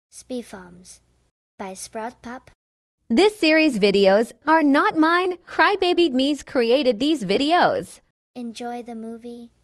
Speefarms by Sprout Pup. This series videos are not mine. Crybaby Me's created these videos. Enjoy the movie.